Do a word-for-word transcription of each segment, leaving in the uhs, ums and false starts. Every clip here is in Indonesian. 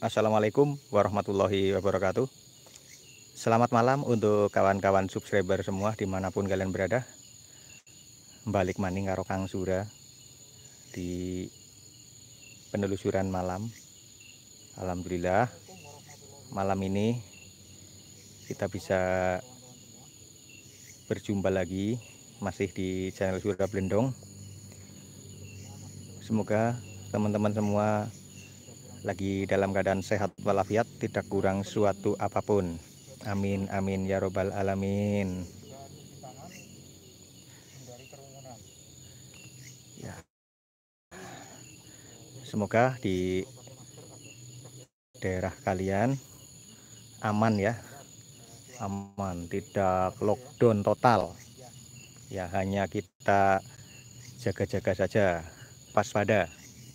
Assalamualaikum warahmatullahi wabarakatuh. Selamat malam untuk kawan-kawan subscriber semua dimanapun kalian berada. Balik maning karo Kang Sura di penelusuran malam. Alhamdulillah malam ini kita bisa berjumpa lagi masih di channel Sura Blendong. Semoga teman-teman semua lagi dalam keadaan sehat walafiat, tidak kurang suatu apapun. Amin amin ya robbal alamin. Ya, semoga di daerah kalian aman ya, aman, tidak lockdown total ya, hanya kita jaga-jaga saja, waspada.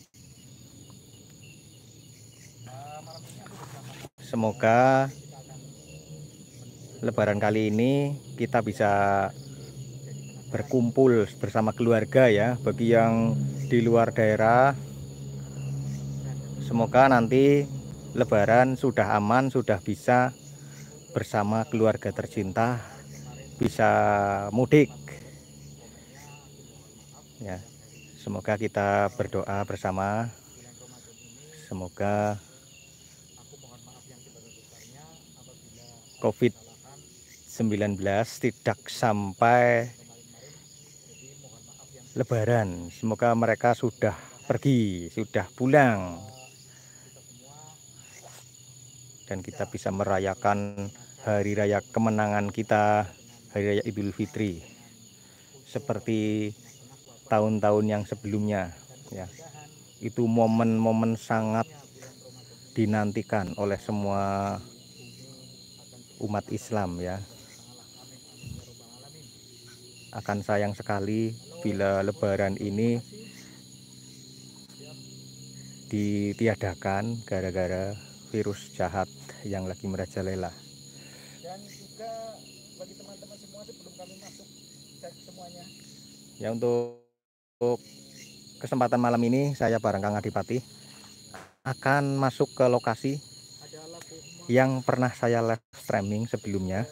Semoga Lebaran kali ini kita bisa berkumpul bersama keluarga ya. Bagi yang di luar daerah, semoga nanti Lebaran sudah aman, sudah bisa bersama keluarga tercinta, bisa mudik ya. Semoga kita berdoa bersama, semoga covid sembilan belas tidak sampai Lebaran. Semoga mereka sudah pergi, sudah pulang, dan kita bisa merayakan hari raya kemenangan kita, hari raya Idul Fitri, seperti tahun-tahun yang sebelumnya ya. Itu momen-momen sangat dinantikan oleh semua umat Islam ya. Akan sayang sekali bila Lebaran ini ditiadakan gara-gara virus jahat yang lagi merajalela. Dan juga bagi teman-teman semua, sebelum kami masuk cek semuanya ya, untuk kesempatan malam ini saya bareng Kang Adipati akan masuk ke lokasi yang pernah saya live streaming sebelumnya.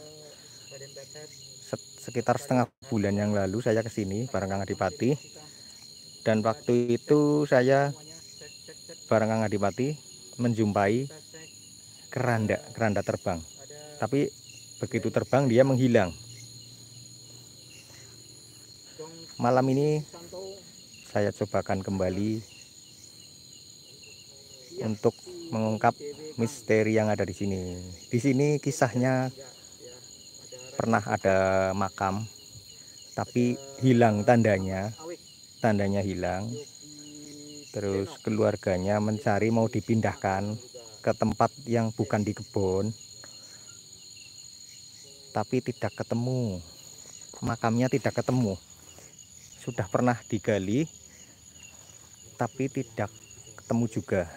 Sekitar setengah bulan yang lalu saya kesini bareng Kang Adipati, dan waktu itu saya bareng Kang Adipati menjumpai keranda keranda terbang, tapi begitu terbang dia menghilang. Malam ini saya cobakan kembali untuk mengungkap misteri yang ada di sini. Di sini kisahnya pernah ada makam, tapi hilang tandanya, tandanya hilang. Terus keluarganya mencari, mau dipindahkan ke tempat yang bukan di kebun, tapi tidak ketemu. Makamnya tidak ketemu. Sudah pernah digali, tapi tidak ketemu juga.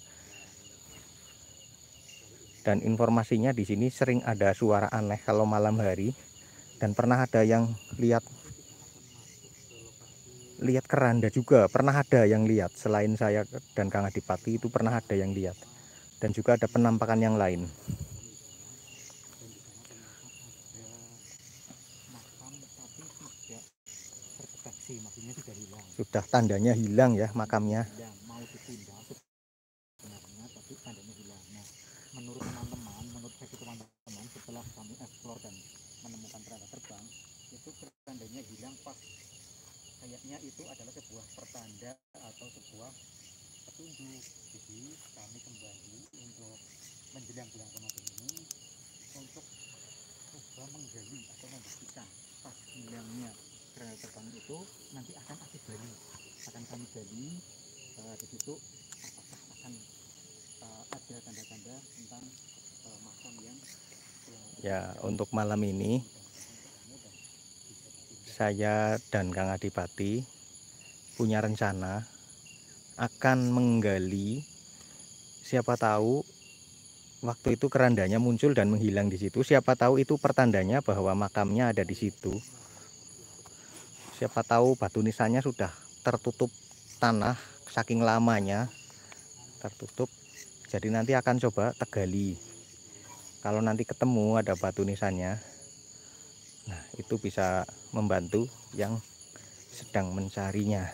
Dan informasinya di sini sering ada suara aneh kalau malam hari, dan pernah ada yang lihat lihat keranda juga, pernah ada yang lihat. Selain saya dan Kang Adipati itu pernah ada yang lihat, dan juga ada penampakan yang lain. Sudah tandanya hilang ya makamnya. Menurut teman-teman, menurut versi teman-teman, setelah kami eksplor dan menemukan keranda terbang, itu kerandanya hilang pas kayaknya itu adalah sebuah pertanda atau sebuah petunjuk. Jadi kami kembali untuk menjelang bulan Ramadan ini untuk coba menggali atau membuktikan pas hilangnya keranda terbang itu nanti akan aktif gali, akan kami gali uh, di situ apakah akan uh, ada tanda-tanda tentang uh, makam yang ya. Untuk malam ini saya dan Kang Adipati punya rencana akan menggali, siapa tahu waktu itu kerandanya muncul dan menghilang di situ, siapa tahu itu pertandanya bahwa makamnya ada di situ. Siapa tahu batu nisannya sudah tertutup tanah, saking lamanya tertutup, Jadi nanti akan coba tegali. Kalau nanti ketemu ada batu nisannya, nah itu bisa membantu yang sedang mencarinya,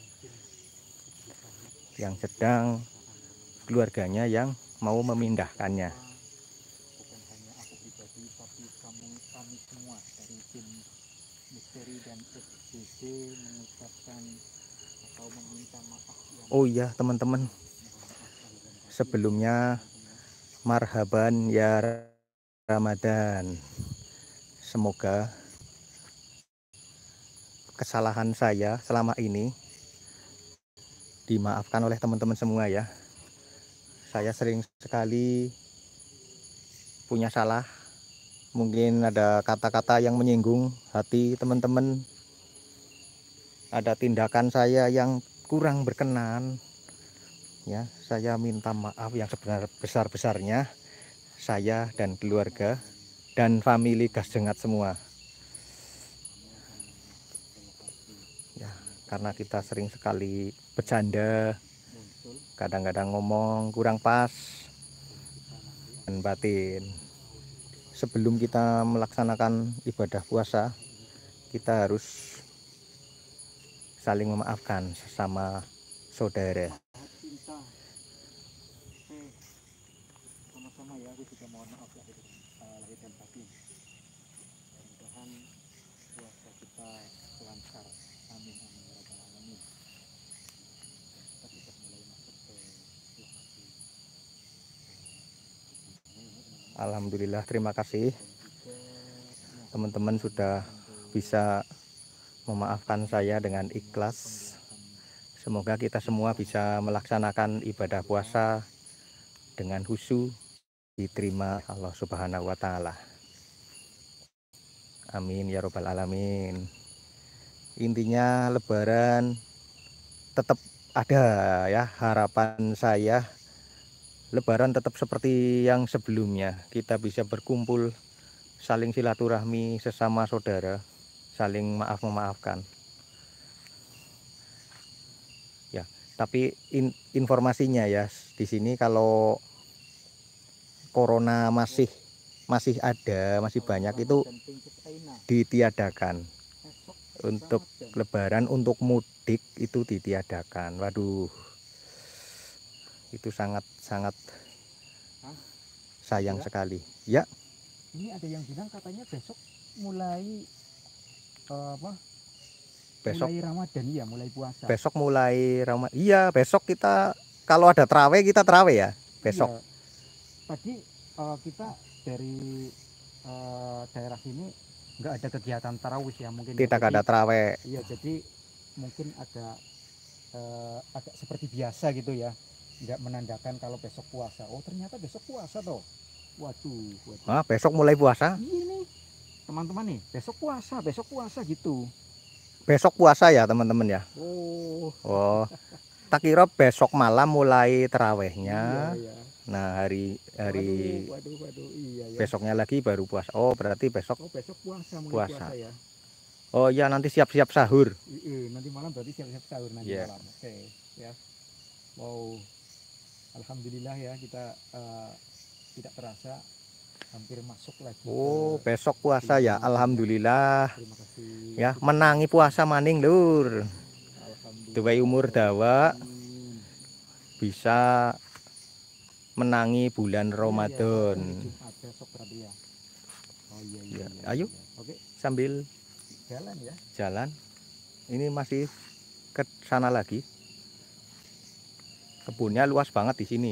yang sedang keluarganya yang mau memindahkannya. Bukan hanya aku pribadi, tapi kamu, kami semua dari tim misteri dan S B D mengucapkan atau meminta maaf yang Oh iya teman-teman, mohon maaf lahir dan batin sebelumnya teman-teman. marhaban ya Ramadan. Semoga kesalahan saya selama ini dimaafkan oleh teman-teman semua ya. Saya sering sekali punya salah. Mungkin ada kata-kata yang menyinggung hati teman-teman. Ada tindakan saya yang kurang berkenan. Ya, saya minta maaf yang sebesar-besarnya. Saya dan keluarga dan famili Gas Jengat semua. Ya, karena kita sering sekali bercanda, Muncul kadang-kadang ngomong kurang pas dan kita nanti dan akan batin. tahu sendiri. Sebelum kita melaksanakan ibadah puasa, kita harus saling memaafkan sesama saudara. Mahat cinta, eh sama-sama ya, aku juga mohon maaf lahir, uh, lahir dan batin. Mudah-mudahan puasa kita lancar, amin amin ya rabbal alamin. Dan kita sudah mulai masuk ke lokasi uh, ini teman-teman, Alhamdulillah, terima kasih dan juga teman-teman mohon sudah dibantu bisa memaafkan kami saya dalam dengan memulai ikhlas. pembuatan Semoga kita semua bersama bisa melaksanakan ibadah puasa dengan khusyuk, diterima Allah Subhanahu wa Ta'ala. Amin ya Robbal Alamin. Intinya Lebaran tetap ada ya, harapan saya Lebaran tetap seperti yang sebelumnya. Kita bisa berkumpul, saling silaturahmi sesama saudara, saling maaf memaafkan. Ya, tapi in, informasinya ya di sini kalau corona masih masih ada, masih banyak, itu Ramadan Pingkes Aina ditiadakan. esok Untuk Ramadan. Lebaran, untuk mudik itu ditiadakan. Waduh, itu sangat sangat Hah? sayang Kira? sekali. Ya, Ini ada yang bilang katanya besok mulai eh, apa? besok Mulai Ramadan ya, mulai puasa. besok mulai Ramadan. Iya, besok kita kalau ada terawih kita terawih ya. Besok. Iya. Tadi eh, kita dari eh, daerah sini nggak ada kegiatan tarawih ya mungkin ya. Tidak Jadi ada terawih. iya, jadi mungkin agak eh, agak seperti biasa gitu ya. Nggak menandakan kalau besok puasa. Oh ternyata besok puasa toh. Waduh, waduh. Ah, besok mulai puasa. Iya nih, teman-teman nih, besok puasa, besok puasa gitu. Besok puasa ya teman-teman ya. Oh, Oh, tak kira besok malam mulai iya terawihnya. ya. Nah, hari hari Waduh, waduh, waduh, iya ya. besoknya lagi baru puasa. Oh, berarti besok Oh, besok puasa, mulai puasa. puasa ya. Oh ya, nanti siap-siap sahur. Iya, nanti malam berarti siap-siap sahur nanti Iya. malam. Oke, ya. Wow, alhamdulillah ya kita eh, tidak terasa hampir masuk lagi Oh, ke besok puasa bulan ya. Ramadan ya. Alhamdulillah. Terima kasih Ya, sudah menangi mendoakan. puasa maning, Lur. Duwe Alhamdulillah. umur dawa Amin. bisa menangi bulan Iya iya, Ramadan. hari Jumat besok berarti ya. Oh iya iya Ya, iya. ayo iya. Oke, sambil jalan ya. jalan. Ini masih ke sana lagi. Kebunnya luas banget di sini.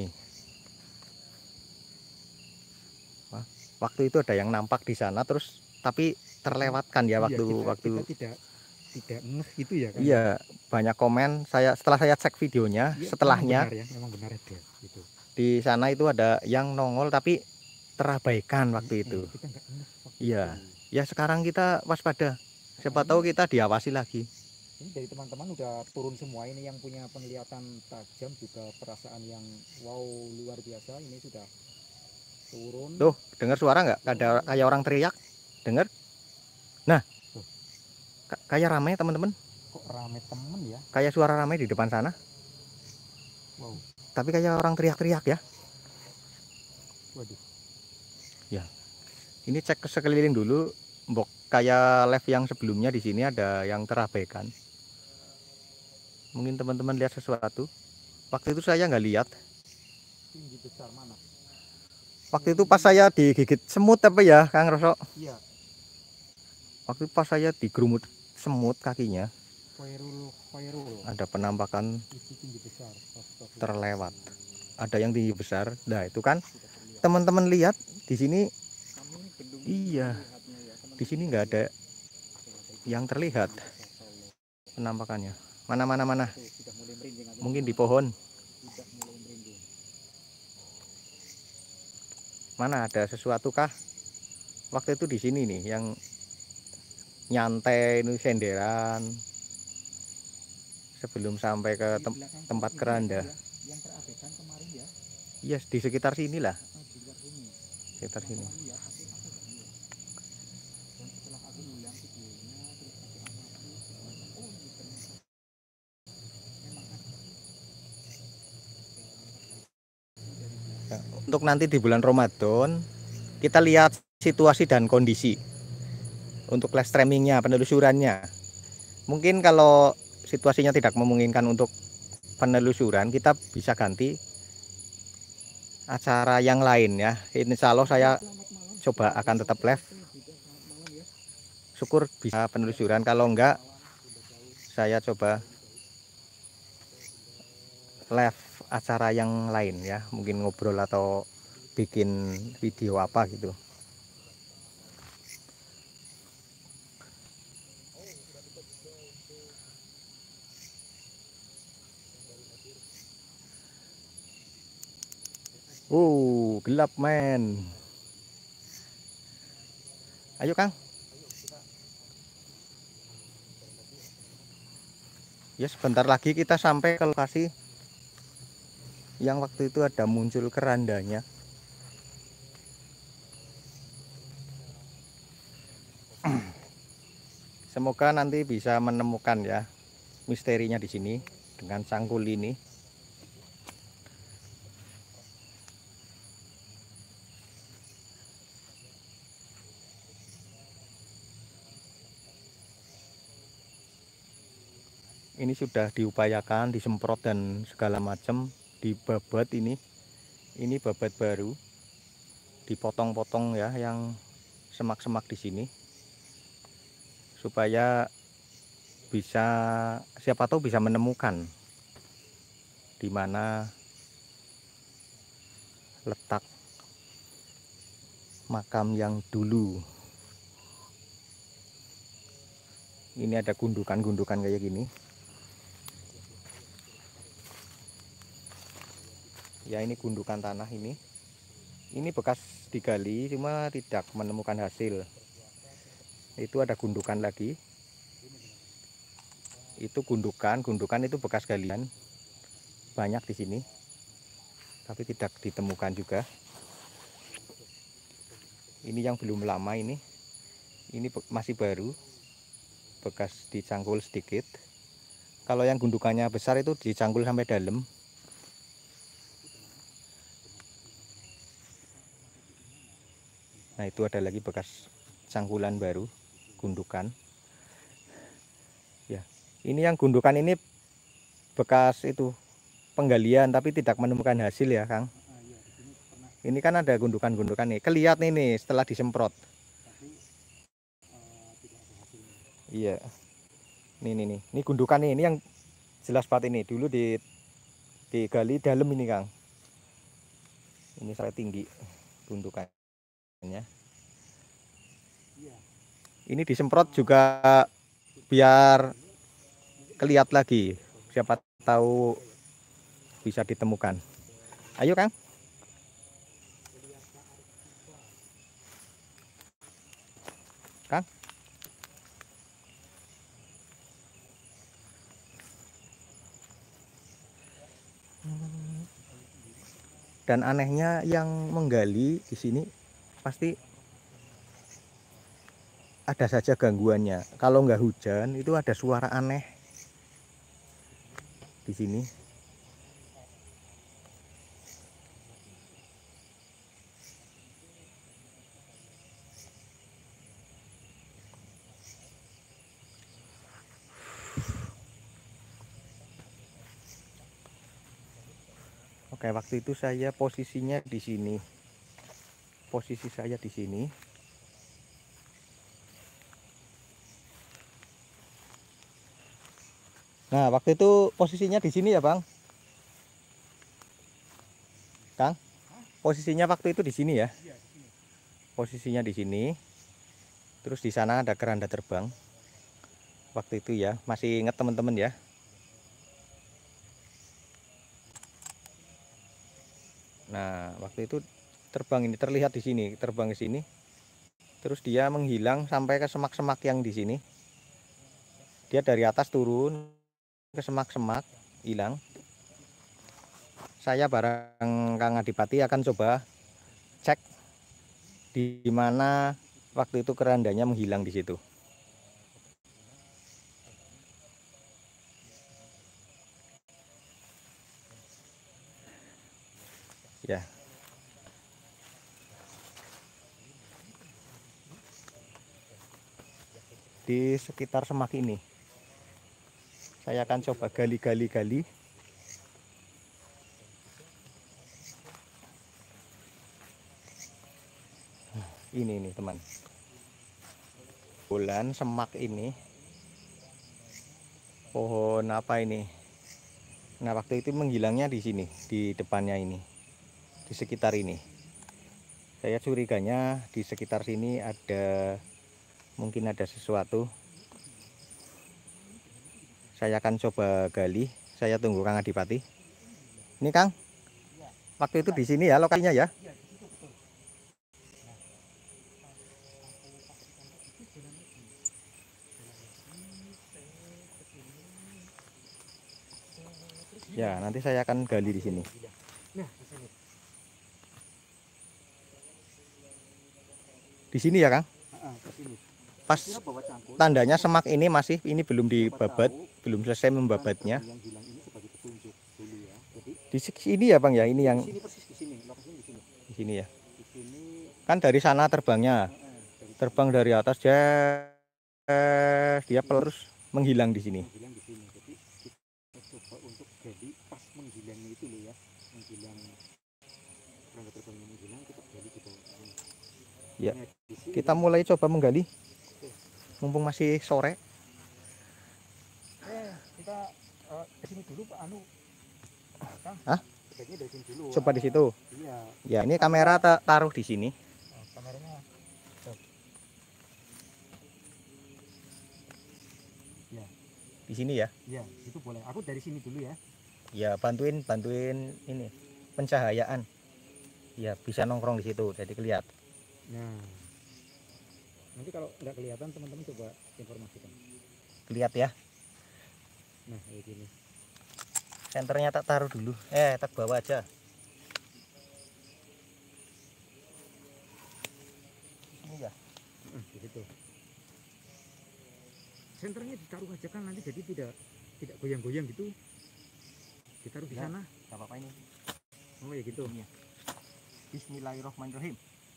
Wah, waktu itu ada yang nampak di sana terus tapi terlewatkan ya waktu Iya, kita, waktu kita tidak tidak ngeh gitu ya kan. iya, banyak komen. Saya setelah saya cek videonya, Iya, setelahnya memang benar ya, memang benar ada gitu. di sana itu ada yang nongol tapi terabaikan waktu itu. Eh, kita nggak ngeh waktu Iya. itu. Ya sekarang kita waspada. Nah, Siapa ini, tahu kita diawasi lagi. ini dari teman-teman udah turun semua, ini yang punya penglihatan tajam juga perasaan yang wow luar biasa ini sudah turun. Tuh, dengar suara nggak? Ada kayak orang teriak. Dengar? Nah, Tuh. Kayak ramai teman-teman. Kok rame temen ya? Kayak suara ramai di depan sana. Wow. Tapi kayak orang teriak-teriak ya. Waduh. Ya, ini cek ke sekeliling dulu. Mbok kayak live yang sebelumnya di sini ada yang terabaikan. Mungkin teman-teman lihat sesuatu. Waktu itu saya nggak lihat. Tinggi besar mana? Waktu itu pas saya digigit semut apa ya, Kang Rosok? Iya. Waktu itu pas saya digerumut semut kakinya. Khairul, Khairul. Ada penampakan Itu tinggi besar. Astagfirullah. terlewat. Ada yang tinggi besar. Nah, itu kan Sudah terlihat. teman-teman lihat di sini. Kami belum Iya. melihatnya ya, teman-teman. Di sini nggak ada yang terlihat penampakannya. Mana mana mana. Tuh, sudah mulai merinding aku. Mungkin di pohon. Sudah mulai merinding. Mana ada sesuatu kah? Waktu itu di sini nih yang nyantai ini senderan sebelum sampai ke tem tempat keranda. Ya, yang terabaikan kemarin ya. Iya, di sekitar sinilah. Ah, di luar sini. Sekitar Yang sini. aku lihat, tapi aku nggak lihat. Dan setelah aku ulang videonya, terus aku amati, oh iya ternyata memang ada. Ya, untuk nanti di bulan Ramadan kita lihat situasi dan kondisi untuk live streamingnya, penelusurannya. Mungkin kalau situasinya tidak memungkinkan untuk penelusuran, kita bisa ganti acara yang lain ya. Insya Allah saya coba akan tetap live. Syukur bisa penelusuran, kalau enggak saya coba live acara yang lain ya, mungkin ngobrol atau bikin video apa gitu. Uh, gelap men. Ayo Kang. Ya sebentar lagi kita sampai ke lokasi yang waktu itu ada muncul kerandanya. Semoga nanti bisa menemukan ya misterinya di sini dengan cangkul ini. Ini sudah diupayakan, disemprot dan segala macam, dibabat ini. Ini babat baru, dipotong-potong ya yang semak-semak di sini, supaya bisa, siapa tahu bisa menemukan di mana letak makam yang dulu. Ini ada gundukan-gundukan kayak gini. Ya ini gundukan tanah ini. Ini bekas digali cuma tidak menemukan hasil. Itu ada gundukan lagi. Itu gundukan, gundukan itu bekas galian. Banyak di sini. Tapi tidak ditemukan juga. Ini yang belum lama ini. Ini masih baru. Bekas dicangkul sedikit. Kalau yang gundukannya besar itu dicangkul sampai dalam. Nah itu ada lagi bekas cangkulan baru, gundukan. Ya, ini yang gundukan ini bekas itu penggalian tapi tidak menemukan hasil ya Kang. Ini kan ada gundukan-gundukan nih, kelihatan ini setelah disemprot. Iya, ini nih, nih, ini gundukan nih, ini yang jelas banget ini. Dulu di digali dalam ini Kang. Ini sangat tinggi gundukannya. Ini disemprot juga biar kelihatan lagi, siapa tahu bisa ditemukan. Ayo Kang. Kang. Dan anehnya yang menggali di sini pasti ada saja gangguannya. Kalau nggak hujan itu ada suara aneh di sini. Kayak waktu itu saya posisinya di sini. Posisi saya di sini. Nah, waktu itu posisinya di sini ya, Bang? Kang? Posisinya waktu itu di sini ya? Posisinya di sini. Terus di sana ada keranda terbang. Waktu itu ya, masih ingat teman-teman ya? Nah, waktu itu terbang ini terlihat di sini, terbang ke sini. Terus dia menghilang sampai ke semak-semak yang di sini. Dia dari atas turun ke semak-semak, hilang. Saya bareng Kang Adipati akan coba cek di mana waktu itu kerandanya menghilang di situ. Ya. Di sekitar semak ini. Saya akan coba gali-gali-gali. Ini nih teman, bulan semak ini pohon apa ini. Nah waktu itu menghilangnya di sini, di depannya ini, di sekitar ini. Saya curiganya di sekitar sini ada, mungkin ada sesuatu. Saya akan coba gali. Saya tunggu Kang Adipati. Ini Kang, waktu itu di sini ya lokasinya ya. Ya, nanti saya akan gali di sini. Di sini ya, Kang? Pas tandanya semak ini masih ini belum dibabat, belum selesai membabatnya. Di sini ya, Bang ya, ini yang di sini ya. Kan dari sana terbangnya. Terbang dari atas dia dia terus menghilang di sini. Coba untuk gali pas menghilangnya itu loh ya, menghilang keranda terbangnya menghilang, kita gali di bawah ini. Ya, Nah, kita mulai coba menggali. Oke. Mumpung masih sore. Eh, kita uh, ke sini dulu Pak Anu. Kang, Hah? sebaiknya dari sini dulu. Coba di situ. Iya. Ya, ini kamera taruh di sini. Oh, kameranya. Stop. Ya. Di sini ya? Iya, itu boleh. Aku dari sini dulu ya. Ya, bantuin bantuin ini pencahayaan. Ya, bisa nongkrong di situ, jadi kelihatan. Nah, nanti kalau nggak kelihatan teman-teman coba informasikan. Lihat ya. Nah, kayak gini. Senternya tak taruh dulu. Eh, tak bawa aja. Ini ya. Uh, di situ. Senternya ditaruh aja kan, nanti jadi tidak tidak goyang-goyang gitu. Ditaruh di Ya, sana. nggak apa-apa ini. Oh ya gitu. Ini ya. Bismillahirrahmanirrahim.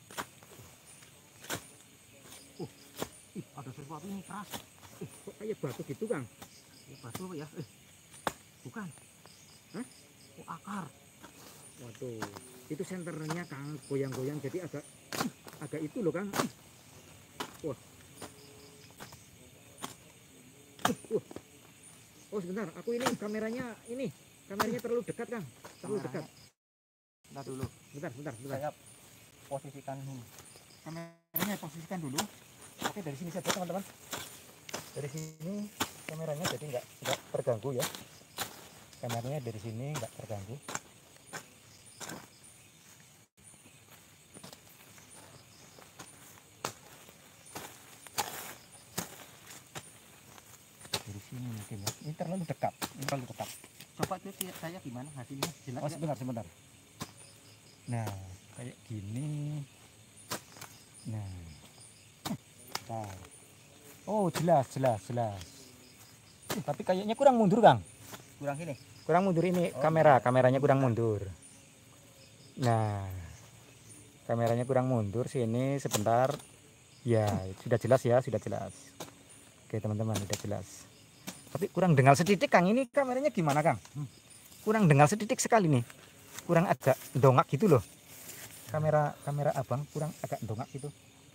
Oh, ih, ada sesuatu ini keras. Eh, kok kayak batu gitu Kang? Ya, batu apa ya? Eh, bukan. Hah? Oh, akar. Waduh, itu senternya Kang goyang-goyang, jadi agak agak itu loh Kang. Wah. Uh, uh. Oh sebentar, aku ini kameranya ini kameranya terlalu dekat Kang, terlalu dekat. Bentar dulu. Bentar, bentar, bentar. Saya posisikan ini. Kameranya posisikan dulu. Oke, dari sini saja teman-teman. Dari sini kameranya jadi nggak nggak terganggu ya. Kameranya dari sini nggak terganggu. Dari sini mungkin ya. Ini terlalu dekat, ini terlalu dekat. Coba itu saya gimana hasilnya? Jelas Oh, nggak? sebentar, sebentar. Nah, kayak gini. Nah. Bentar. Oh, jelas, jelas, jelas. Uh, tapi kayaknya kurang mundur, Kang. Kurang sini. Kurang mundur ini Oh, kamera, iya. kameranya kurang mundur. Nah, kameranya kurang mundur sini sebentar. Ya, sudah jelas ya, sudah jelas. Oke, teman-teman, sudah jelas. Tapi kurang dengar sedikit, Kang. Ini kameranya gimana, Kang? Kurang dengar sedikit sekali nih. kurang agak dongak gitu loh. Kamera kamera abang kurang agak dongak gitu.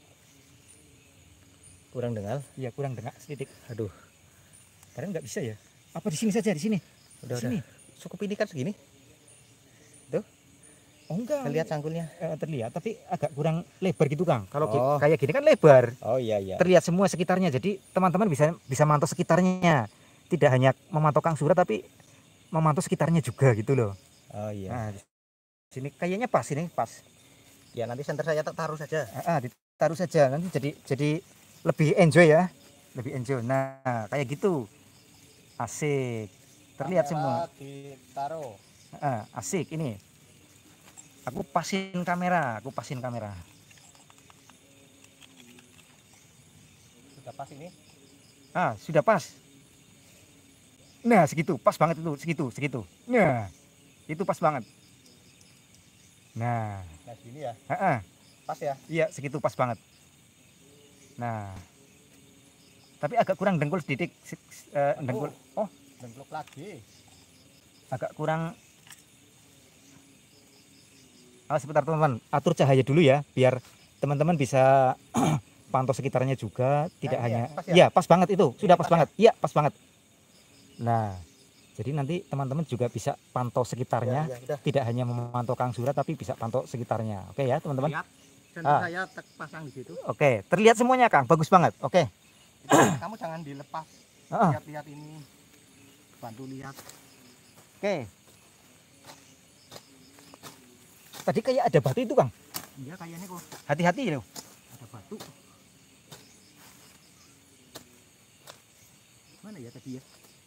Kurang dengar. Iya kurang dengak sedikit. Aduh, Padahal nggak bisa ya. Apa di sini saja di sini? udah Di sini. udah. Cukup ini kan segini. Tuh, Oh enggak. lihat cangkulnya. Eh, terlihat tapi agak kurang lebar gitu Kang. Kalau ki- Oh. kayak gini kan lebar. Oh iya iya. Terlihat semua sekitarnya. Jadi teman-teman bisa bisa mantau sekitarnya. Tidak hanya memantau Kang Surya tapi memantau sekitarnya juga gitu loh. Oh iya. Nah, di sini kayaknya pas ini pas. Ya nanti senter saya tak taruh saja. Ah, ah, ditaruh saja nanti jadi jadi lebih enjoy ya. Lebih enjoy. Nah, kayak gitu. Asik. Terlihat semua. Ditaruh. Ah, asik ini. Aku pasin kamera, aku pasin kamera. Sudah pas ini. Ah, sudah pas. Nah, segitu, pas banget itu, segitu, segitu. Nah, itu pas banget. Nah, Nah segini ya. ah, ah, Pas ya. iya segitu pas banget. Nah, tapi agak kurang dengkul sedikit, se- se- eh, dengkul. Oh, Dengkluk lagi. agak kurang. Oh, sebentar teman-teman, atur cahaya dulu ya, biar teman-teman bisa pantau sekitarnya juga, tidak Nah, ini hanya. ya, pas ya? Iya, pas banget itu, sudah Ini pas pas banget. Iya, pas banget. Nah, jadi nanti teman-teman juga bisa pantau sekitarnya, Ya, ya, udah. tidak hanya memantau Kang Surya, tapi bisa pantau sekitarnya. Oke ya, teman-teman. Lihat. Senter Ah. saya tak pasang di situ. Oke, terlihat semuanya Kang, bagus banget. Oke. Kamu jangan dilepas. Ah, Lihat-lihat ini. Bantu lihat. oke. Tadi kayak ada batu itu Kang. Iya kayaknya kok Hati-hati loh. ada batu. Mana ya tadi ya?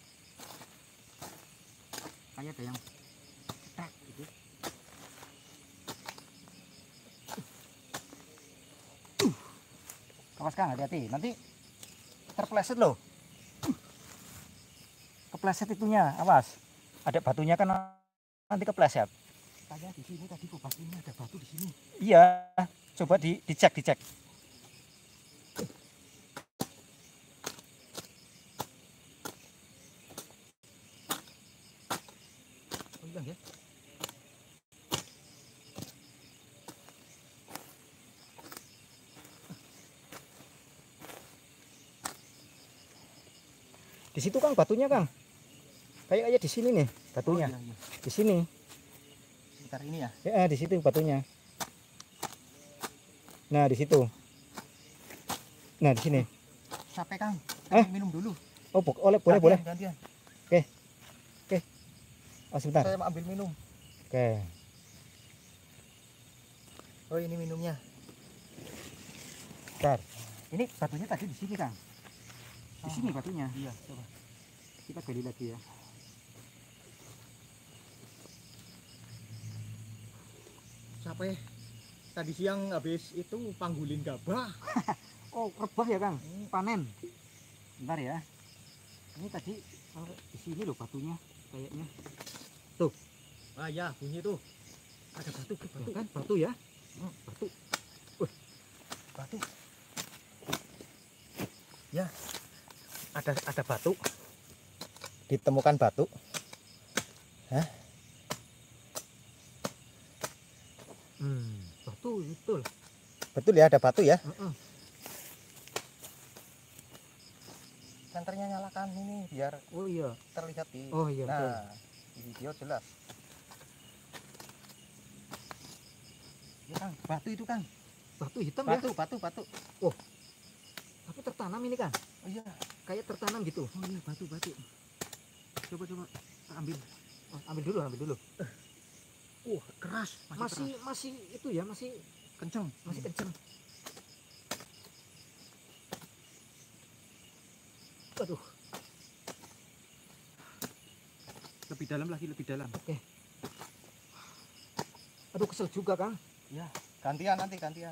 Kayak ada yang cetak gitu. Awas Kang, hati-hati. Nanti terpleset loh. Kepleset itunya, awas. Ada batunya kan nanti kepleset. Kayak di sini tadi kok batu ini ada batu di sini. Iya, coba di, dicek, dicek. Oh hilang ya? Di situ Kang batunya Kang. Kayak kayak di sini nih batunya. Oh, iya, iya. Di sini. Sekitar ini ya. Ya, di situ batunya. Nah, di situ. Nah, di sini. Capek Kang. Eh? Minum dulu. Oh, bo- boleh, boleh, Gantian, boleh. Gantian. Oh, sebentar. Saya mau ambil minum. Oke. Oh ini minumnya. Bentar. Ini batunya tadi di sini, Kang. Di Oh. sini batunya. Iya coba. Kita gali lagi ya. Capek. Tadi siang habis itu panggulin gabah. Oh, rebah ya, Kang. Panen. Bentar ya. Ini tadi eh, di sini loh batunya kayaknya. Ah ya bunyi tuh. Ada batu, batu. Tuh kan batu ya. Hmm. Batu. Batu. Ya. Ada ada batu. Ditemukan batu. Hah? Hmm, batu betul. Betul ya ada batu ya. Heeh. Senternya nyalakan ini biar Oh iya. terlihat di. Oh iya betul. Nah, di video jelas. Ya Kang, batu itu Kang. Batu hitam Batu, ya. batu, batu. Tapi tertanam ini, Kang. Oh iya. Kayak tertanam gitu. Oh iya batu, batu. Coba coba ambil. Oh, ambil dulu, ambil dulu. Uh, keras. Masih, Masih keras. masih itu ya, masih Kenceng. masih kenceng. Aduh, Lebih dalam lagi, lebih dalam. aduh kesel juga, Kang. Ya, gantian nanti gantian.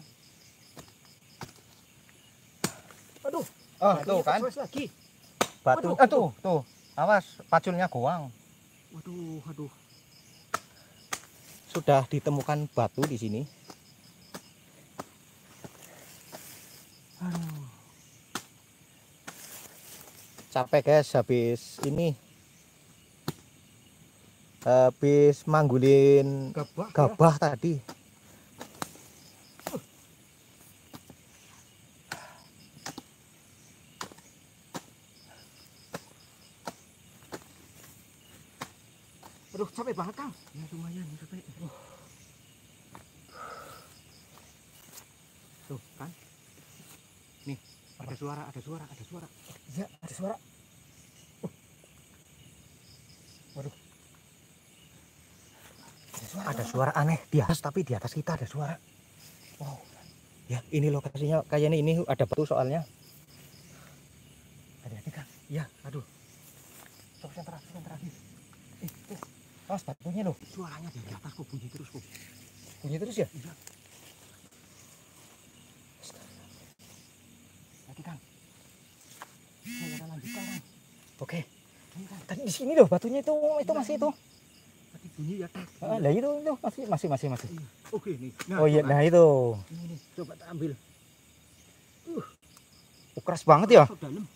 Aduh, Oh, batunya tuh kan. kepres lagi. Batu. Waduh, Ah, tuh, tuh. Awas, paculnya goang. Waduh, aduh. Sudah ditemukan batu di sini. Aduh. Capek guys habis ini habis manggulin Gabah. Ya. gabah tadi. Aduh, capek banget, Kang. Ya lumayan capek. Uh. Tuh kan. Nih, ada suara, ada suara, ada suara. Ya, ada suara. Uh. Waduh. Ada suara. Ada suara aneh di atas, tapi di atas kita ada suara. Wow. Ya, ini lokasinya kayaknya ini ada batu soalnya. Hati-hati, Kang. Ya, aduh. Coba sentra, sentra. Eh, tuh. Awas batunya loh. Suaranya di atas kok bunyi terus kok. Bunyi terus ya? Iya. Lagi, Kang. Ayo kita lanjutkan, Kang. Oke. Ini, Kang. Tadi di sini loh batunya itu, itu masih itu. Tadi bunyi ya, Kang. Ah, lah itu, itu masih masih masih masih. Oke, nih. Oh iya, nah itu. Ini nih, coba tak ambil. Uh, Oh, keras banget ya. masuk dalam.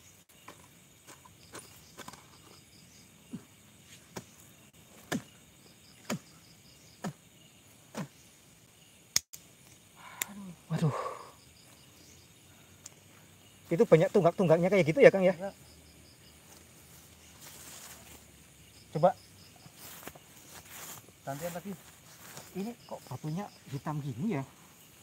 Waduh. Itu banyak tunggak-tunggaknya kayak gitu ya, Kang ya? Ya. Coba. Gantian lagi. Ini kok batunya hitam gini ya?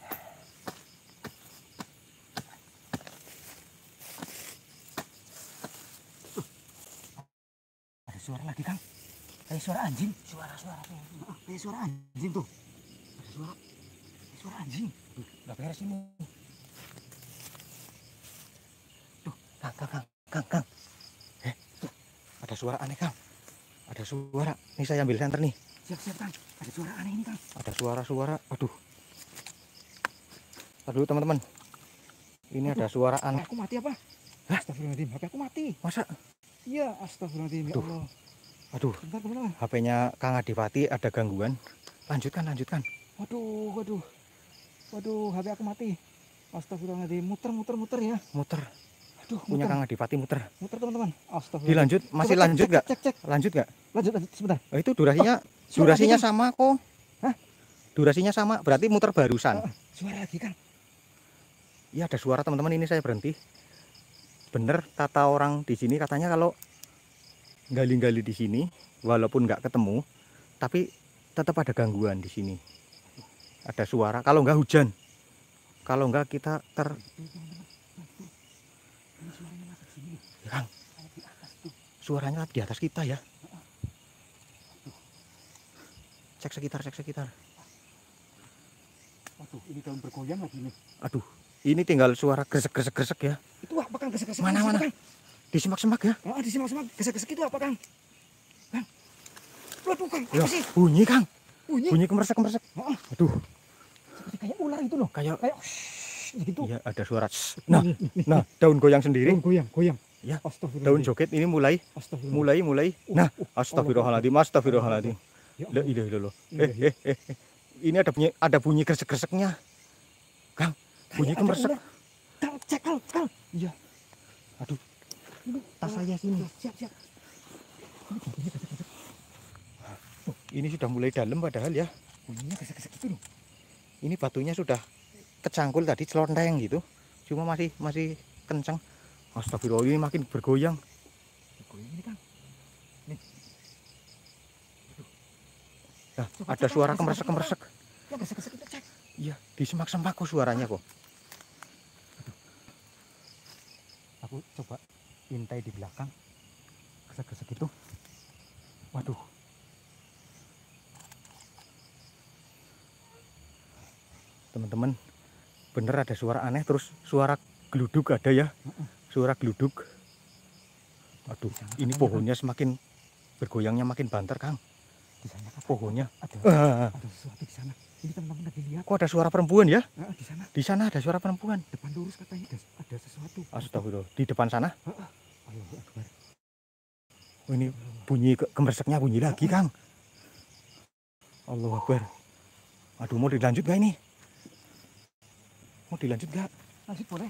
Uh, ada suara lagi, Kang. Kayak suara anjing. Suara-suara tuh. Kayak suara anjing tuh. Ada suara. Kayak suara anjing. Tuh, nggak beres ini. Kang, Kang, Kang, Kang, Kang. Eh, tuh. Ada suara aneh, Kang. Ada suara. Nih saya ambil senter nih. Siap-siap, Kang. Ada suara aneh ini, Kang. Ada suara-suara. Aduh. Aduh, teman-teman. Ini ada suara aneh. Aku mati apa? Hah? Astagfirullahaladzim, H P aku mati. Masa? Iya, astagfirullahaladzim, ya Aduh. Allah. Aduh, Bentar, teman-teman. H P-nya Kang Adipati ada gangguan. Lanjutkan, lanjutkan. Waduh, waduh. Waduh, H P aku mati. Astagfirullahaladzim, muter, muter, muter ya. Muter. Aduh, Punya muter, Kang Adipati muter. muter teman-teman. Astagfirullah. Dilanjut, masih Coba cek, lanjut cek, nggak? Cek, cek, Lanjut nggak? lanjut, lanjut, sebentar. Oh, itu durasinya, Suara durasinya lagi, Kang. sama kok. Hah? Durasinya sama, berarti muter barusan. Ah, suara lagi, Kang. Iya ada suara teman-teman, ini saya berhenti. Bener kata orang di sini katanya kalau gali-gali di sini walaupun nggak ketemu tapi tetap ada gangguan di sini. Ada suara kalau nggak hujan. Kalau nggak kita ter Ini suaranya masuk sini. ya, Kang, Kayak di atas tuh. suaranya di atas kita ya. Cek sekitar, cek sekitar. Waduh, ini daun bergoyang lagi nih. Aduh, ini tinggal suara gresek-gresek-gresek ya. Itu apa, Kang? Gesek-gesek Mana, di situ, mana? Kang. Di semak-semak ya. Ah, di semak-semak. Gesek-gesek itu apa, Kang? Kang. Waduh, Kang. Ya, Apa sih? bunyi Kang. Bunyi. Bunyi kemersek-kemersek. Ah, Aduh, seperti kayak ular itu loh. kayak Kayak shhh, gitu. iya ada suara. Nah, nah daun goyang sendiri. Daun goyang, goyang. Ya, daun Astagfirullahaladzim. joget ini mulai Astagfirullah. mulai mulai. Nah, astagfirullahaladzim, astagfirullahaladzim. Ya La Allah. ilaha illallah. Iya, Eh, eh, eh, eh. Ini ada bunyi ada bunyi gresek-greseknya. Kang, bunyi Kayak ada kemersek. ular. Kang, cek, Kang, Kang. Iya. Aduh, Ini tas saya sini. Siap, siap. Ini bunyinya gesek-gesek. Ini sudah mulai dalam padahal ya. Bunyinya gesek-gesek itu loh. Ini batunya sudah kecangkul tadi celonteng gitu. Cuma masih masih kencang. Astagfirullah, ini makin bergoyang. Goyang ini, Kang. Nah, Coba ada cek, suara Kang, gesek-gesek kemersek-kemersek. itu, Kang. Ya, gesek-gesek itu cek. Iya, di semak-semak kok suaranya kok. Aku coba intai di belakang. Gesek-gesek itu. Waduh. Teman-teman, bener ada suara aneh, terus suara geluduk ada ya. Suara geluduk. Aduh, ini pohonnya semakin bergoyangnya makin banter, Kang. Di sana katanya Pohonnya. ada Ah, ada sesuatu di sana. Ini teman-teman lagi lihat. kok ada suara perempuan ya? Ah, di sana Di sana ada suara perempuan. depan lurus katanya ada, ada sesuatu. Astagfirullah. Di depan sana. Allahu Akbar. Oh, ini bunyi ke kemerseknya bunyi lagi, Kang. Allahu Akbar. Aduh, mau dilanjut gak ini? Mau dilanjut gak? Lanjut boleh?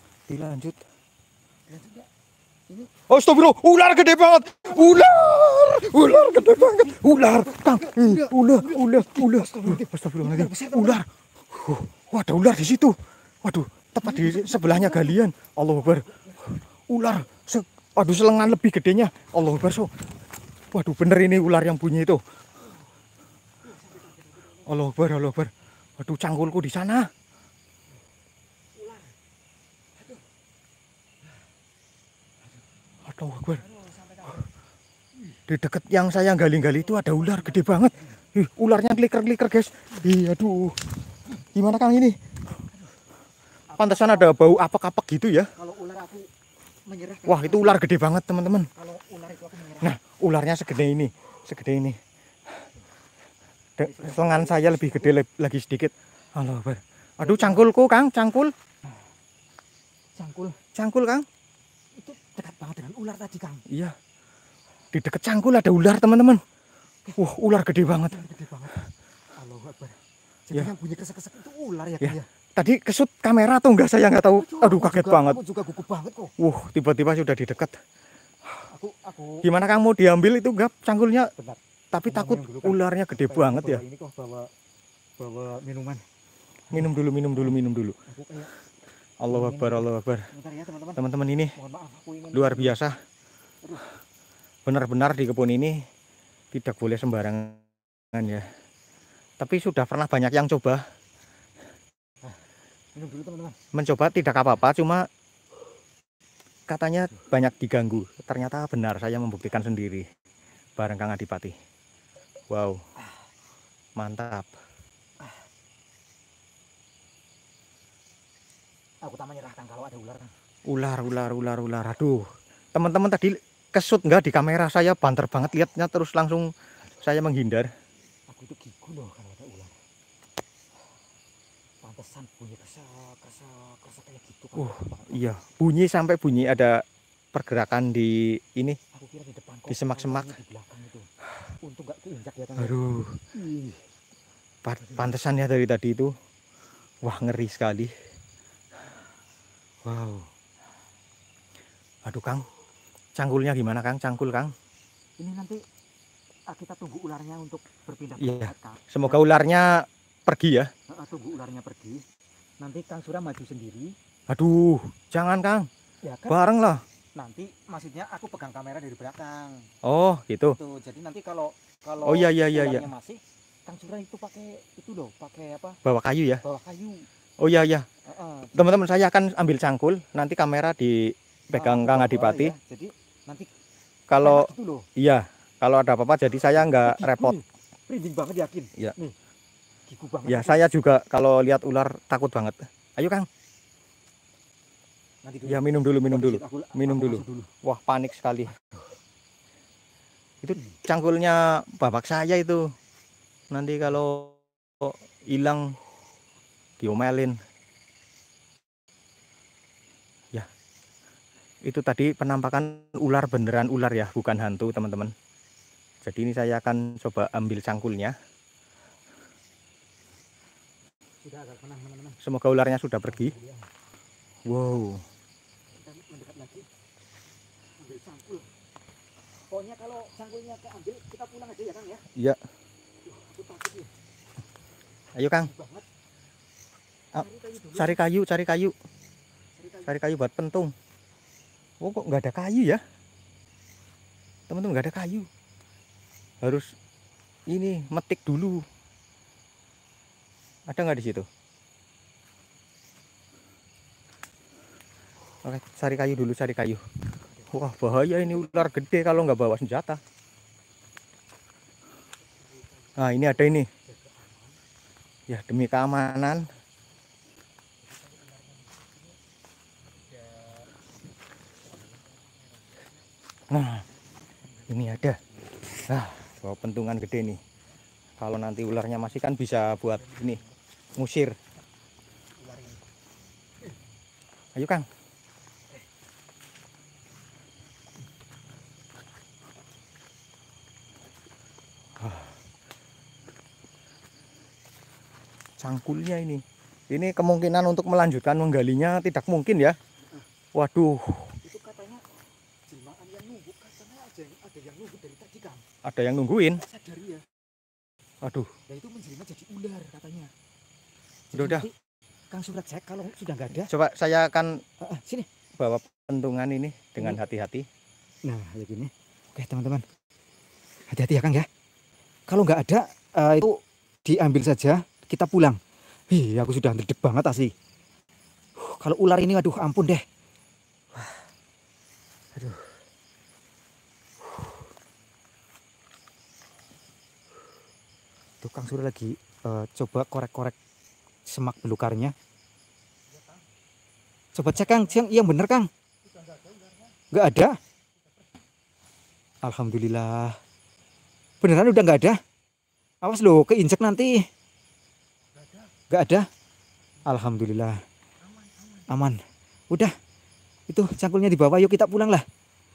Dilanjut. Lanjut ya. Ini Astagfirullah, ular gede banget. Ular. ular gede banget. Ular, Kang. Ih, ular, ular, ular. Astagfirullahaladzim. Ular. Uh, wah, ada ular di situ. Waduh, tepat di sebelahnya galian. Allahu Akbar. Ular. Se Waduh, selengan lebih gedenya. Allahu Akbar. So. Waduh, bener ini ular yang bunyi itu. Allahu Akbar, Allahu Akbar. Waduh, cangkulku di sana. Allahu Akbar. Di dekat yang saya gali-gali itu ada ular gede banget. Ih, ularnya kliker-kliker, guys. Ih, aduh. Gimana Kang ini? Pantesan ada bau apek-apek gitu ya. Kalau ular aku menyerah. Wah, itu ular gede banget, teman-teman. Kalau ular itu aku menyerah. Nah, ularnya segede ini, segede ini. De- Lengan saya lebih gede le- lagi sedikit. Allahu Akbar. Aduh, cangkulku, Kang, cangkul. Cangkul Cangkul, Kang. itu dekat banget dengan ular tadi, Kang. Iya. Di dekat cangkul ada ular, teman-teman. Wah, ular gede banget. Gede banget. Allahu Akbar. Jadi Ya. yang bunyi kresek-kresek itu ular ya, Ya. Kang ya. Tadi kesut kamera atau enggak saya nggak tahu. Aduh, Aku kaget juga- banget. Aku juga gugup banget kok. Wuh, tiba-tiba sudah di dekat. Aku aku Gimana Kang, mau diambil itu enggak cangkulnya? bentar. Tapi Bentar, takut minum dulu, Kang. ularnya gede Kayak banget ya. bawa Ini kok bawa bawa minuman. Minum dulu, minum dulu, minum dulu. Aku kayak Allahu Akbar, Allahu Akbar. bentar ya, teman-teman. Teman-teman, ini Mohon maaf aku ingin luar biasa. Benar-benar di kebun ini tidak boleh sembarangan ya. Tapi sudah pernah banyak yang coba. minum dulu, teman-teman. Mencoba tidak apa-apa, cuma katanya banyak diganggu. Ternyata benar, saya membuktikan sendiri bareng Kang Adipati. Wow, mantap. Aku tak menyerah, Kang, kalau ada ular, Kang. Ular, ular, ular, ular. Aduh, teman-teman tadi kesut nggak di kamera, saya banter banget lihatnya, terus langsung saya menghindar. Aku itu gigu loh kalau ada ular. Pantesan bunyi kresek kresek kresek kayak gitu, Kang. Uh, iya, bunyi sampai bunyi ada pergerakan di ini. Aku kira di depan kok. Di semak-semak. Di belakang itu. Untung nggak keinjak ya, Kang. Aduh, Ih. pa- pantesan ya dari tadi itu. Wah, ngeri sekali. Wow. Aduh, Kang. Cangkulnya gimana, Kang? Cangkul, Kang. Ini nanti ah, kita tunggu ularnya untuk berpindah Iya. tempat, Kang. Semoga ularnya pergi ya. Ah, tunggu ularnya pergi. Nanti Kang Sura maju sendiri. Aduh, jangan, Kang. Ya kan? Bareng lah. Nanti maksudnya aku pegang kamera dari belakang. Oh, gitu. Tuh, jadi nanti kalau kalau Oh, iya, iya, iya, iya. ularnya masih, Kang Sura itu pakai itu loh, pakai apa? Bawa kayu ya. Bawa kayu. Oh, iya, iya. Heeh. Teman-teman, saya akan ambil cangkul. Nanti kamera dipegang Ah, Kang bawa, Adipati. ya. Jadi nanti Kalau enak gitu loh. iya, kalau ada apa-apa jadi saya nggak Gigu repot. nih. Merinding banget, yakin. Iya. Nih. Gigu banget. Ya, aku. saya juga kalau lihat ular takut banget. Ayo, Kang. Nanti dulu. Ya, minum dulu, minum dulu. Aku- Minum aku dulu. masuk dulu. Wah, panik sekali. Itu cangkulnya babak saya itu. Nanti kalau hilang diomelin. Ya. Itu tadi penampakan ular, beneran ular ya, bukan hantu, teman-teman. Jadi ini saya akan coba ambil cangkulnya. Sudah agak tenang, teman-teman. Semoga ularnya sudah pergi. Wow. Kita mendekat lagi. Ambil cangkul. Pokoknya kalau cangkulnya keambil, kita pulang aja ya, Kang ya. Iya. Duh, aku takut nih. Ayo, Kang. Banget. Ah, Cari kayu dulu. Cari kayu, cari kayu. Cari kayu. Cari kayu buat pentung. Oh, kok nggak ada kayu ya? Teman-teman, nggak ada kayu. Harus ini metik dulu. Ada nggak di situ? Oke, cari kayu dulu, cari kayu. Wah, bahaya ini ular gede kalau nggak bawa senjata. Nah, ini ada ini. Ya, demi keamanan. Nah, ini ada. Nah, bawa pentungan gede nih. Kalau nanti ularnya masih kan bisa buat ini, ngusir. Ayo, Kang. Ah. Cangkulnya ini. Ini kemungkinan untuk melanjutkan menggalinya tidak mungkin ya. Waduh. Itu katanya jelmaan yang nunggu, katanya ada yang ada yang nunggu dari tadi, Kang. ada yang nungguin. Sadar ya. Aduh. Nah itu menjelma jadi ular katanya. Udah, udah. Kang Surat cek kalau sudah nggak ada. Coba saya akan uh, uh, sini bawa pentungan ini dengan hati-hati. Nah ya gini. Oke teman-teman, hati-hati ya Kang ya. Kalau nggak ada uh, itu diambil saja, kita pulang. Ih, aku sudah ngedek banget asli. Uh, kalau ular ini aduh ampun deh. Wah. Aduh. Tuh Kang Surya lagi uh, coba korek-korek semak belukarnya. Coba cek Kang, yang, yang bener Kang. Nggak ada. Alhamdulillah. Beneran udah nggak ada. Awas loh, keinjek nanti. Nggak ada. Alhamdulillah. Aman. Udah. Itu cangkulnya di bawah. Yuk kita pulang lah.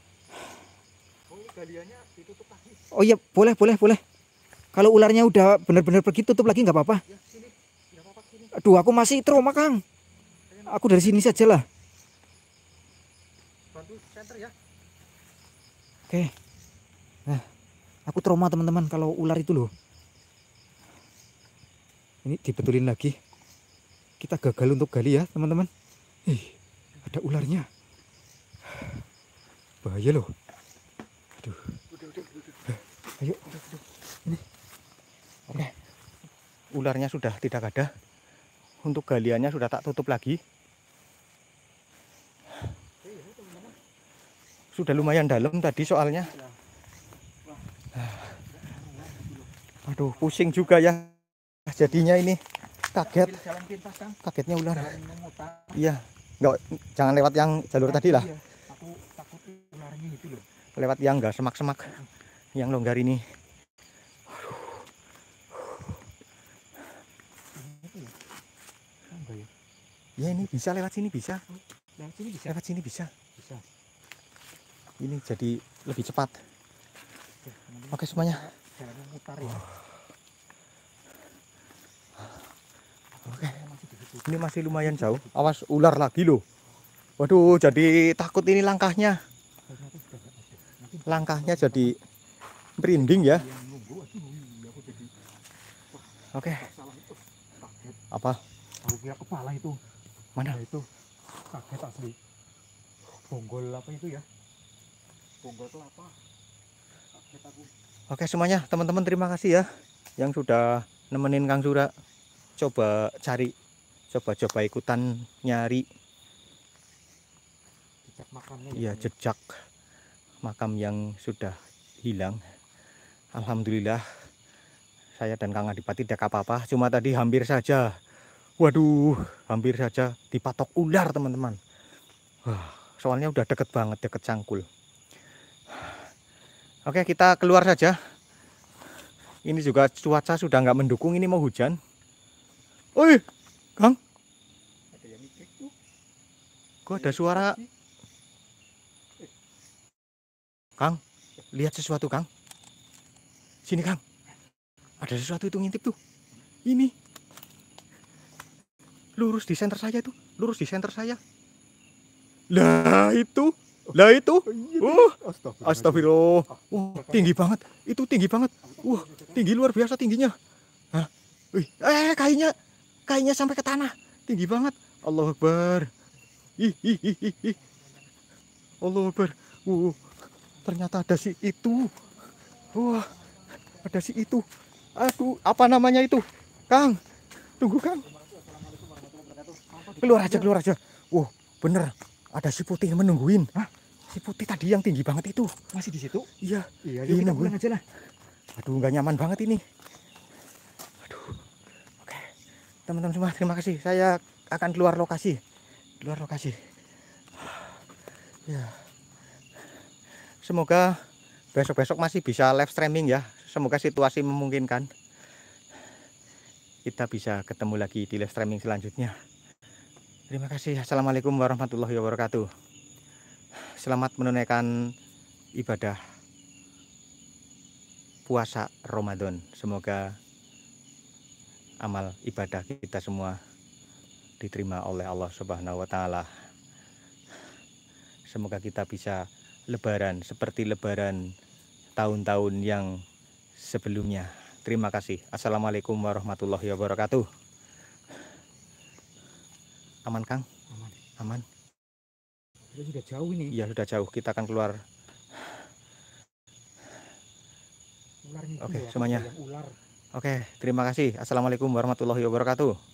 Oh iya, boleh, boleh, boleh. Kalau ularnya udah benar-benar pergi, tutup lagi nggak apa-apa. Aduh, aku masih trauma Kang. Aku dari sini saja lah. Bantu center ya. Oke. Nah, aku trauma teman-teman kalau ular itu loh. Ini dibetulin lagi. Kita gagal untuk gali ya teman-teman. Ih, ada ularnya. Bahaya loh. Aduh. Ayo. Ini. Oke. Ularnya sudah tidak ada. Untuk galiannya sudah tak tutup lagi. Sudah lumayan dalam tadi soalnya. Aduh, pusing juga ya. Jadinya ini kaget. Kagetnya ular. Iya, nggak, jangan lewat yang jalur tadi lah. Lewat yang enggak semak-semak, yang longgar ini. Ya ini bisa lewat sini bisa. Lewat sini bisa. Lewat sini bisa. Bisa. Ini jadi lebih cepat. Oke semuanya. Jalan mutar ya. Oke. Ini masih lumayan jauh. Awas ular lagi loh. Waduh, jadi takut ini langkahnya. Langkahnya jadi merinding ya. Oke. Apa? Aku kira kepala itu. Mana? Nah, itu kaget asli. Bonggol apa itu ya? Bonggol kelapa. Kaget aku. Oke semuanya, teman-teman terima kasih ya yang sudah nemenin Kang Sura coba cari, coba-coba ikutan nyari. Jejak makamnya. Iya, jejak makam yang sudah hilang. Alhamdulillah saya dan Kang Adipati tidak apa-apa, cuma tadi hampir saja. Waduh, hampir saja dipatok ular teman-teman. Wah, soalnya udah deket banget, deket cangkul. Oke, kita keluar saja. Ini juga cuaca sudah nggak mendukung, ini mau hujan. Oi, Kang. Ada yang mikir tuh. Kok ada suara? Kang, lihat sesuatu Kang. Sini Kang. Ada sesuatu itu ngintip tuh. Ini. Lurus di center saya tuh, lurus di center saya. Lah itu, lah itu. Uh, astagfirullah. Wah, tinggi banget. Itu tinggi banget. Wah, tinggi luar biasa tingginya. Hah? Wih, eh kayaknya kayaknya sampai ke tanah. Tinggi banget. Allahu Akbar. Ih, ih, ih, ih, ih. Allahu Akbar. Uh, ternyata ada si itu. Wah, ada si itu. Aduh, apa namanya itu? Kang, tunggu Kang. Keluar aja, keluar aja. Wah, bener. Ada si putih yang menungguin. Hah? Si putih tadi yang tinggi banget itu. Masih di situ? Iya. Iya, yuk kita pulang aja lah. Aduh, nggak nyaman banget ini. Aduh. Oke. Teman-teman semua, terima kasih. Saya akan keluar lokasi. Keluar lokasi. Ya. Semoga besok-besok masih bisa live streaming ya. Semoga situasi memungkinkan. Kita bisa ketemu lagi di live streaming selanjutnya. Terima kasih. Assalamualaikum warahmatullahi wabarakatuh. Selamat menunaikan ibadah puasa Ramadan. Semoga amal ibadah kita semua diterima oleh Allah Subhanahu wa taala. Semoga kita bisa lebaran seperti lebaran tahun-tahun yang sebelumnya. Terima kasih. Assalamualaikum warahmatullahi wabarakatuh. Aman Kang? Aman. Aman. Itu sudah jauh ini. Iya sudah jauh. Kita akan keluar. Ularnya Oke juga, semuanya. yang ular. Oke terima kasih. Assalamualaikum warahmatullahi wabarakatuh.